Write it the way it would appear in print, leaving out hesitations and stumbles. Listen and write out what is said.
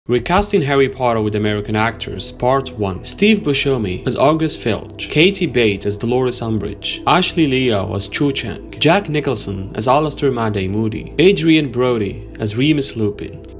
Recasting Harry Potter with American actors, Part 1. Steve Buscemi as August Filch, Katie Bates as Dolores Umbridge, Ashley Liao as Chang, Jack Nicholson as Alastor Moody, Adrien Brody as Remus Lupin.